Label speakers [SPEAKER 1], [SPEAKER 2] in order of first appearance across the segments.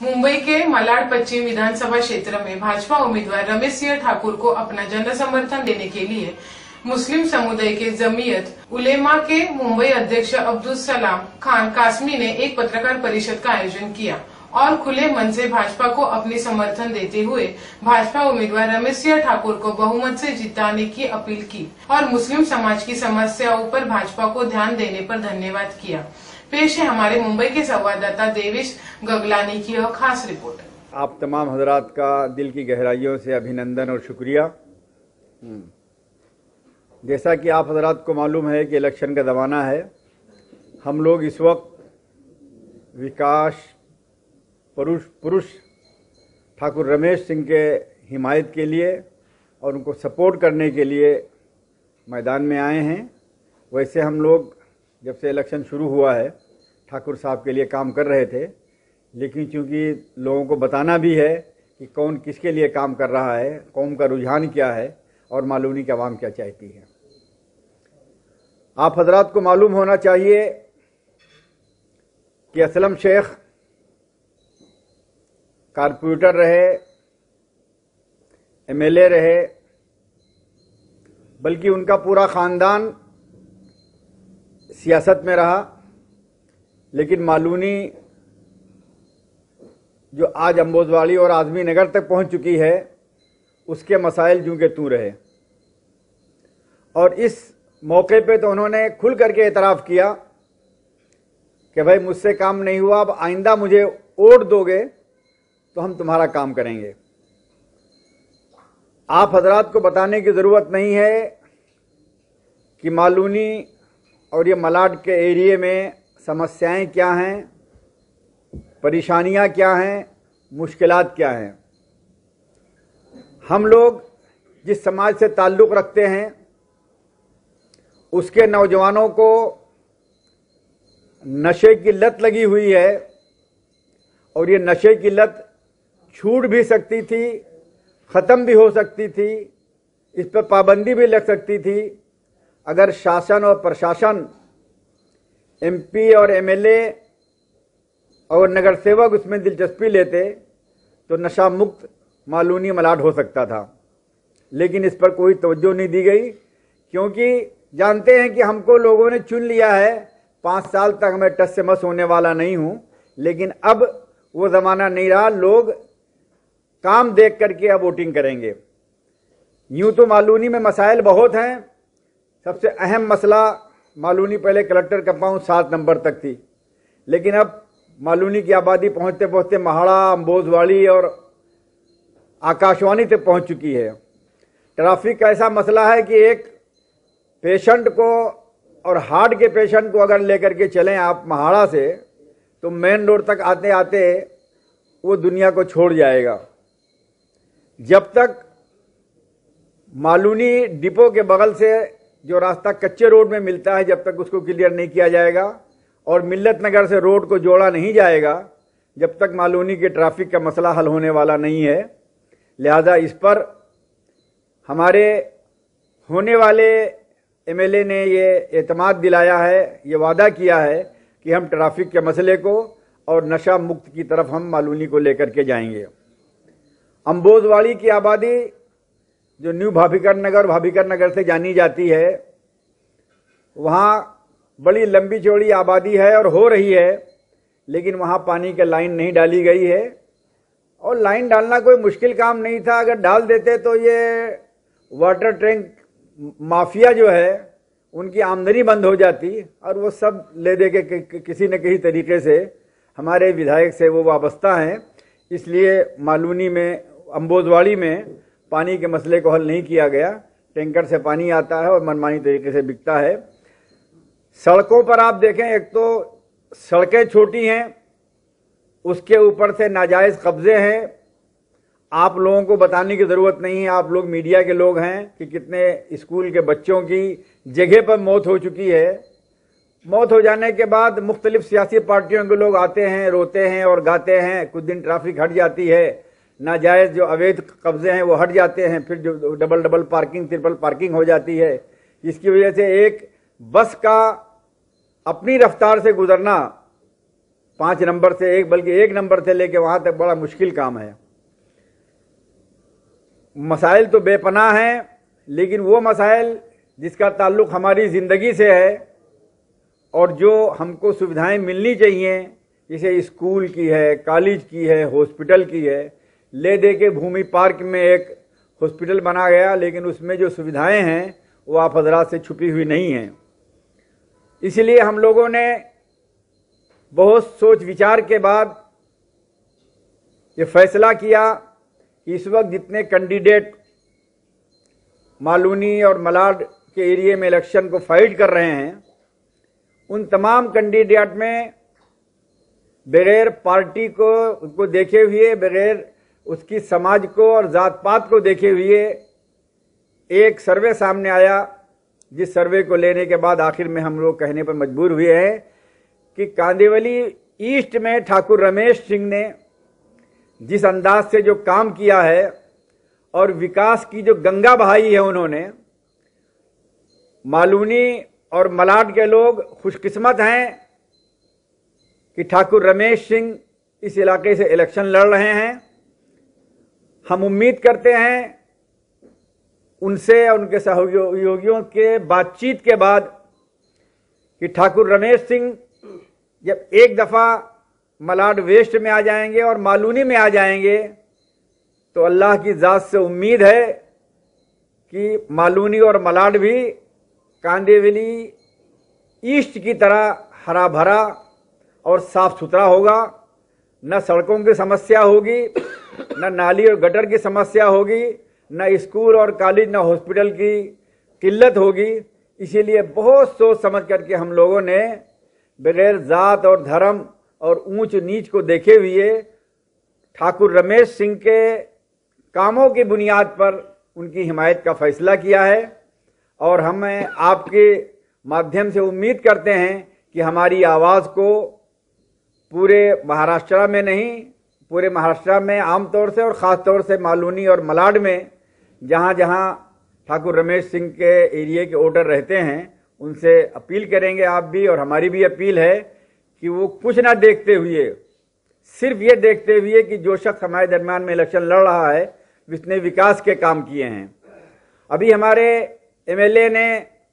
[SPEAKER 1] मुंबई के मलाड पश्चिम विधानसभा क्षेत्र में भाजपा उम्मीदवार रमेश सिंह ठाकुर को अपना जन समर्थन देने के लिए मुस्लिम समुदाय के जमीयत उलेमा के मुंबई अध्यक्ष अब्दुल सलाम खान कासमी ने एक पत्रकार परिषद का आयोजन किया और खुले मन से भाजपा को अपनी समर्थन देते हुए भाजपा उम्मीदवार रमेश सिंह ठाकुर को बहुमत से जिताने की अपील की और मुस्लिम समाज की समस्याओं पर भाजपा को ध्यान देने पर धन्यवाद किया। पेश है हमारे मुंबई के संवाददाता देवेश गगलानी की यह खास रिपोर्ट।
[SPEAKER 2] आप तमाम हजरात का दिल की गहराइयों से अभिनंदन और शुक्रिया। जैसा कि आप हजरात को मालूम है कि इलेक्शन का ज़माना है, हम लोग इस वक्त विकास पुरुष ठाकुर रमेश सिंह के हिमायत के लिए और उनको सपोर्ट करने के लिए मैदान में आए हैं। वैसे हम लोग जब से इलेक्शन शुरू हुआ है ठाकुर साहब के लिए काम कर रहे थे, लेकिन चूंकि लोगों को बताना भी है कि कौन किसके लिए काम कर रहा है, कौम का रुझान क्या है और मालूनी की आवाम क्या चाहती है। आप हजरात को मालूम होना चाहिए कि असलम शेख कारपोरेटर रहे, एमएलए रहे, बल्कि उनका पूरा खानदान सियासत में रहा, लेकिन मालूनी जो आज अंबोजवाड़ी और आजमी नगर तक पहुंच चुकी है उसके मसाइल जूं के तूं रहे। और इस मौके पे तो उन्होंने खुल करके एतराफ़ किया कि भाई मुझसे काम नहीं हुआ, अब आइंदा मुझे वोट दोगे तो हम तुम्हारा काम करेंगे। आप हजरात को बताने की ज़रूरत नहीं है कि मालूनी और ये मलाड के एरिए में समस्याएं क्या हैं, परेशानियां क्या हैं, मुश्किलात क्या हैं। हम लोग जिस समाज से ताल्लुक़ रखते हैं उसके नौजवानों को नशे की लत लगी हुई है और ये नशे की लत छूट भी सकती थी, ख़त्म भी हो सकती थी, इस पर पाबंदी भी लग सकती थी अगर शासन और प्रशासन, एमपी और एमएलए और नगर सेवक उसमें दिलचस्पी लेते तो नशा मुक्त मालूनी मलाड हो सकता था। लेकिन इस पर कोई तवज्जो नहीं दी गई, क्योंकि जानते हैं कि हमको लोगों ने चुन लिया है। 5 साल तक मैं टस से मस होने वाला नहीं हूं, लेकिन अब वो ज़माना नहीं रहा। लोग काम देख करके अब वोटिंग करेंगे। यूं तो मालूनी में मसाइल बहुत हैं। सबसे अहम मसला मालूनी पहले कलेक्टर कंपाउंड 7 नंबर तक थी, लेकिन अब मालूनी की आबादी पहुंचते पहुंचते महाड़ा, अंबोजवाड़ी और आकाशवाणी तक पहुंच चुकी है। ट्रैफिक का ऐसा मसला है कि एक पेशेंट को और हार्ट के पेशेंट को अगर लेकर के चलें आप महाड़ा से, तो मेन रोड तक आते आते वो दुनिया को छोड़ जाएगा। जब तक मालूनी डिपो के बगल से जो रास्ता कच्चे रोड में मिलता है, जब तक उसको क्लियर नहीं किया जाएगा और मिल्लत नगर से रोड को जोड़ा नहीं जाएगा, जब तक मालूनी के ट्रैफिक का मसला हल होने वाला नहीं है। लिहाजा इस पर हमारे होने वाले एमएलए ने ये एतमाद दिलाया है, ये वादा किया है कि हम ट्रैफिक के मसले को और नशा मुक्त की तरफ हम मालूनी को लेकर के जाएंगे। अंबोजवाड़ी की आबादी जो न्यू भाभीकर नगर, भाभीकर नगर से जानी जाती है, वहाँ बड़ी लंबी चौड़ी आबादी है और हो रही है, लेकिन वहाँ पानी की लाइन नहीं डाली गई है। और लाइन डालना कोई मुश्किल काम नहीं था, अगर डाल देते तो ये वाटर टैंक माफिया जो है उनकी आमदनी बंद हो जाती और वो सब ले दे के किसी न किसी तरीके से हमारे विधायक से वो वाबस्ता हैं। इसलिए मालूनी में, अंबोजवाड़ी में पानी के मसले को हल नहीं किया गया। टैंकर से पानी आता है और मनमानी तरीके से बिकता है। सड़कों पर आप देखें, एक तो सड़कें छोटी हैं, उसके ऊपर से नाजायज़ कब्जे हैं। आप लोगों को बताने की ज़रूरत नहीं है, आप लोग मीडिया के लोग हैं, कि कितने स्कूल के बच्चों की जगह पर मौत हो चुकी है। मौत हो जाने के बाद मुख्तलिफ सियासी पार्टियों के लोग आते हैं, रोते हैं और गाते हैं। कुछ दिन ट्रैफिक हट जाती है, नाजायज़ जो अवैध कब्जे हैं वो हट जाते हैं, फिर जो डबल पार्किंग, ट्रिपल पार्किंग हो जाती है। इसकी वजह से एक बस का अपनी रफ्तार से गुजरना 5 नंबर से बल्कि 1 नंबर से लेके वहां तक बड़ा मुश्किल काम है। मसाइल तो बेपनाह हैं, लेकिन वो मसाइल जिसका ताल्लुक हमारी ज़िंदगी से है और जो हमको सुविधाएं मिलनी चाहिए, जैसे स्कूल की है, कॉलेज की है, हॉस्पिटल की है। ले दे के भूमि पार्क में एक हॉस्पिटल बना गया, लेकिन उसमें जो सुविधाएं हैं वो आप हजरात से छुपी हुई नहीं हैं। इसलिए हम लोगों ने बहुत सोच विचार के बाद ये फैसला किया कि इस वक्त जितने कैंडिडेट मालूनी और मलाड के एरिया में इलेक्शन को फाइट कर रहे हैं, उन तमाम कैंडिडेट में बगैर पार्टी को देखे हुए, बगैर उसकी समाज को और जात पात को देखे हुए एक सर्वे सामने आया, जिस सर्वे को लेने के बाद आखिर में हम लोग कहने पर मजबूर हुए हैं कि कांदिवली ईस्ट में ठाकुर रमेश सिंह ने जिस अंदाज से जो काम किया है और विकास की जो गंगा बहाई है उन्होंने, मालूनी और मलाड के लोग खुशकिस्मत हैं कि ठाकुर रमेश सिंह इस इलाके से इलेक्शन लड़ रहे हैं। हम उम्मीद करते हैं उनसे और उनके सहयोगियों के बातचीत के बाद कि ठाकुर रमेश सिंह जब एक दफ़ा मलाड वेस्ट में आ जाएंगे और मालूनी में आ जाएंगे तो अल्लाह की ज़ात से उम्मीद है कि मालूनी और मलाड भी कांदिवली ईस्ट की तरह हरा भरा और साफ सुथरा होगा। न सड़कों की समस्या होगी, न नाली और गटर की समस्या होगी, न स्कूल और कॉलेज न हॉस्पिटल की किल्लत होगी। इसीलिए बहुत सोच समझ करके हम लोगों ने बगैर जात और धर्म और ऊंच नीच को देखे हुए ठाकुर रमेश सिंह के कामों की बुनियाद पर उनकी हिमायत का फैसला किया है। और हमें आपके माध्यम से उम्मीद करते हैं कि हमारी आवाज़ को पूरे महाराष्ट्र में नहीं, पूरे महाराष्ट्र में आमतौर से और ख़ास तौर से मालूनी और मलाड में जहाँ जहाँ ठाकुर रमेश सिंह के एरिया के वोटर रहते हैं, उनसे अपील करेंगे आप भी और हमारी भी अपील है कि वो कुछ ना देखते हुए, सिर्फ ये देखते हुए कि जो शख्स हमारे दरमियान में इलेक्शन लड़ रहा है जिसने विकास के काम किए हैं। अभी हमारे एमएलए ने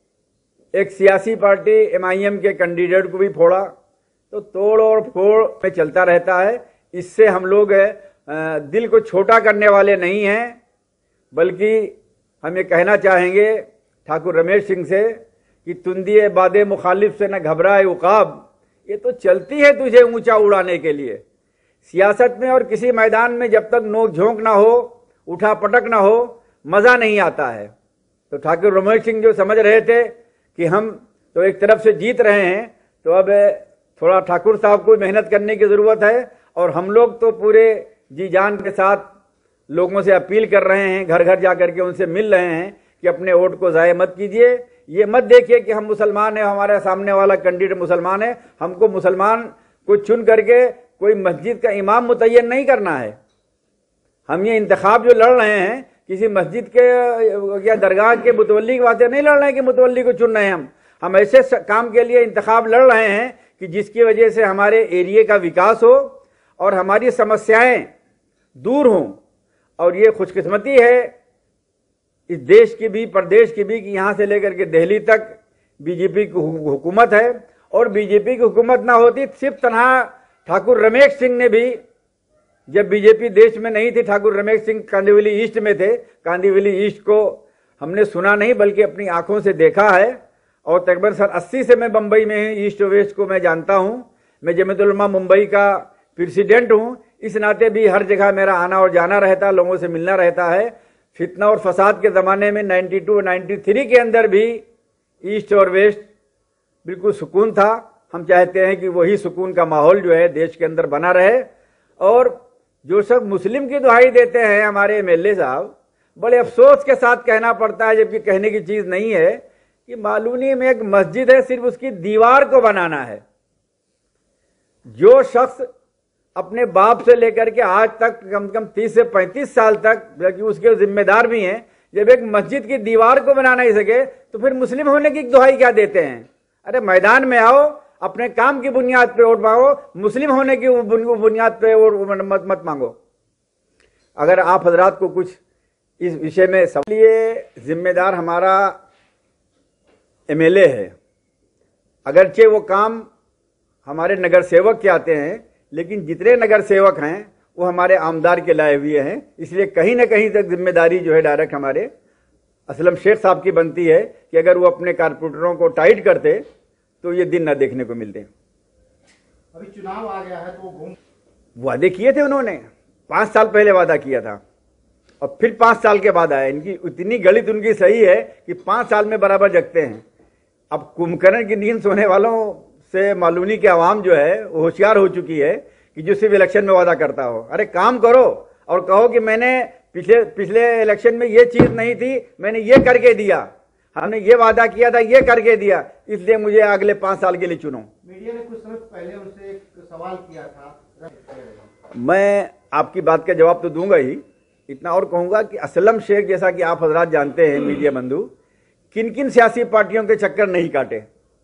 [SPEAKER 2] एक सियासी पार्टी एमआईएम के कैंडिडेट को भी फोड़ा, तो तोड़ और फोड़ में चलता रहता है। इससे हम लोग दिल को छोटा करने वाले नहीं हैं, बल्कि हम ये कहना चाहेंगे ठाकुर रमेश सिंह से कि तुंदिए बादे मुखालिफ से न घबराए उकाब, ये तो चलती है तुझे ऊंचा उड़ाने के लिए। सियासत में और किसी मैदान में जब तक नोक झोंक ना हो, उठा पटक ना हो, मज़ा नहीं आता है। तो ठाकुर रमेश सिंह जो समझ रहे थे कि हम तो एक तरफ से जीत रहे हैं, तो अब थोड़ा ठाकुर साहब को मेहनत करने की ज़रूरत है। और हम लोग तो पूरे जी जान के साथ लोगों से अपील कर रहे हैं, घर घर जा करके उनसे मिल रहे हैं कि अपने वोट को ज़ाया मत कीजिए। ये मत देखिए कि हम मुसलमान हैं, हमारे सामने वाला कैंडिडेट मुसलमान है, हमको मुसलमान को चुन करके कोई मस्जिद का इमाम मुतय्यन नहीं करना है। हम ये इंतखाब जो लड़ रहे हैं किसी मस्जिद के या दरगाह के मुतवल्ली की बातें नहीं लड़ रहे हैं कि मुतवल्ली को चुन रहे हैं। हम ऐसे काम के लिए इंतखाब लड़ रहे हैं कि जिसकी वजह से हमारे एरिया का विकास हो और हमारी समस्याएं दूर हों। और ये खुशकिस्मती है इस देश की भी, प्रदेश की भी, कि यहाँ से लेकर के दिल्ली तक बीजेपी की हुकूमत है। और बीजेपी की हुकूमत ना होती, सिर्फ तनहा ठाकुर रमेश सिंह ने भी, जब बीजेपी देश में नहीं थी, ठाकुर रमेश सिंह कांदिवली ईस्ट में थे। कांदिवली ईस्ट को हमने सुना नहीं बल्कि अपनी आंखों से देखा है। और तकरीबन सन 80 से मैं बम्बई में ही ईस्ट वेस्ट को मैं जानता हूँ। मैं जमीयत उलमा मुंबई का प्रेसिडेंट हूँ, इस नाते भी हर जगह मेरा आना और जाना रहता, लोगों से मिलना रहता है। फितना और फसाद के ज़माने में 92 93 के अंदर भी ईस्ट और वेस्ट बिल्कुल सुकून था। हम चाहते हैं कि वही सुकून का माहौल जो है देश के अंदर बना रहे। और जो सब मुस्लिम की दुहाई देते हैं हमारे एमएलए साहब, बड़े अफसोस के साथ कहना पड़ता है, जबकि कहने की चीज़ नहीं है, कि मालूनी में एक मस्जिद है, सिर्फ उसकी दीवार को बनाना है। जो शख्स अपने बाप से लेकर के आज तक कम से कम 30 से 35 साल तक, बल्कि उसके जिम्मेदार भी हैं, जब एक मस्जिद की दीवार को बना नहीं सके तो फिर मुस्लिम होने की दुहाई क्या देते हैं? अरे मैदान में आओ, अपने काम की बुनियाद पे वोट मांगो, मुस्लिम होने की बुनियाद पे वोट मत मांगो। अगर आप हजरात को कुछ इस विषय में लिए जिम्मेदार हमारा एमएलए है, अगरचे वो काम हमारे नगर सेवक के आते हैं, लेकिन जितने नगर सेवक हैं वो हमारे आमदार के लाए हुए हैं, इसलिए कहीं ना कहीं तक जिम्मेदारी जो है डायरेक्ट हमारे असलम शेख साहब की बनती है कि अगर वो अपने कारपोरेटरों को टाइट करते तो ये दिन ना देखने को मिलते।
[SPEAKER 3] अभी चुनाव आ गया है तो
[SPEAKER 2] वादे किए थे उन्होंने, 5 साल पहले वादा किया था और फिर 5 साल के बाद आया। इनकी इतनी गणित उनकी सही है कि 5 साल में बराबर जगते हैं। अब कुंभकर्ण की नींद सोने वालों से मालूनी की आवाम जो है वो होशियार हो चुकी है कि जो सिर्फ इलेक्शन में वादा करता हो। अरे काम करो और कहो कि मैंने पिछले इलेक्शन में ये चीज नहीं थी, मैंने ये करके दिया, हमने ये वादा किया था, ये करके दिया, इसलिए मुझे अगले 5 साल के लिए चुनो।
[SPEAKER 3] मीडिया ने कुछ समय पहले उनसे एक सवाल किया था।
[SPEAKER 2] मैं आपकी बात का जवाब तो दूंगा ही, इतना और कहूंगा कि असलम शेख जैसा कि आप हजरात जानते हैं मीडिया बंधु, किन किन सियासी पार्टियों के चक्कर नहीं काटे।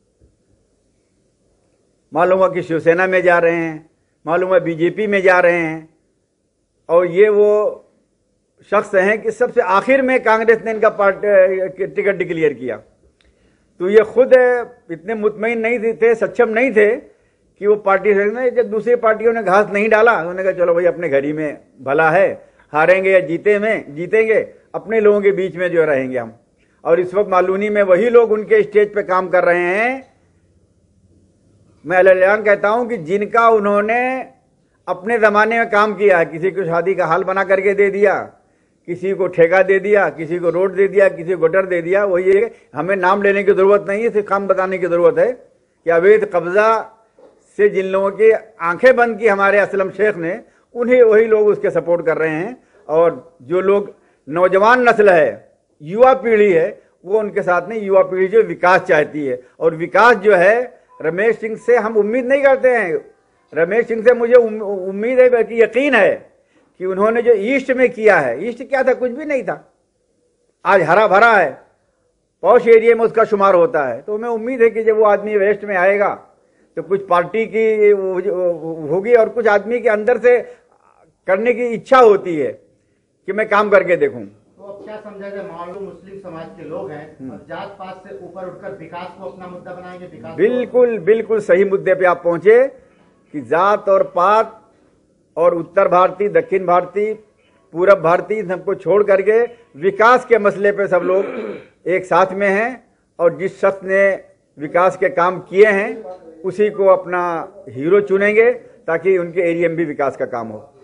[SPEAKER 2] मालूम हुआ कि शिवसेना में जा रहे हैं, मालूम हुआ बीजेपी में जा रहे हैं, और ये वो शख्स हैं कि सबसे आखिर में कांग्रेस ने इनका टिकट डिक्लेयर किया। तो ये खुद इतने मुतमईन नहीं थे, सक्षम नहीं थे कि वो पार्टी से, जब दूसरी पार्टियों ने घास नहीं डाला उन्होंने कहा चलो भाई अपने घर ही में भला है, हारेंगे या जीतेंगे अपने लोगों के बीच में जो रहेंगे हम। और इस वक्त मालूनी में वही लोग उनके स्टेज पे काम कर रहे हैं। मैं अल्लाह कहता हूं कि जिनका उन्होंने अपने जमाने में काम किया है, किसी को शादी का हाल बना करके दे दिया, किसी को ठेका दे दिया, किसी को रोड दे दिया, किसी को गटर दे दिया, वही है। हमें नाम लेने की जरूरत नहीं है, सिर्फ काम बताने की जरूरत है कि अवैध कब्जा से जिन लोगों की आंखें बंद की हमारे असलम शेख ने, उन्हें वही लोग उसके सपोर्ट कर रहे हैं। और जो लोग नौजवान नस्ल है, युवा पीढ़ी है, वो उनके साथ नहीं, युवा पीढ़ी जो विकास चाहती है। और विकास जो है रमेश सिंह से हम उम्मीद नहीं करते हैं। रमेश सिंह से मुझे उम्मीद है, बल्कि यकीन है कि उन्होंने जो ईस्ट में किया है, ईस्ट क्या था, कुछ भी नहीं था, आज हरा भरा है, पॉश एरिया में उसका शुमार होता है। तो हमें उम्मीद है कि जब वो आदमी वेस्ट में आएगा तो कुछ पार्टी की होगी और कुछ आदमी के अंदर से करने की इच्छा होती है कि मैं काम करके देखूं।
[SPEAKER 3] तो अब क्या समझा जाए, मान लो मुस्लिम समाज के लोग हैं और जात पात से ऊपर उठकर विकास को अपना मुद्दा बनाएंगे। विकास
[SPEAKER 2] बिल्कुल सही मुद्दे पे आप पहुंचे कि जात और पात और उत्तर भारतीय, दक्षिण भारतीय, पूरब भारतीय सबको छोड़ करके विकास के मसले पे सब लोग एक साथ में हैं। और जिस शख्स ने विकास के काम किए हैं उसी को अपना हीरो चुनेंगे ताकि उनके एरिया में भी विकास का काम हो।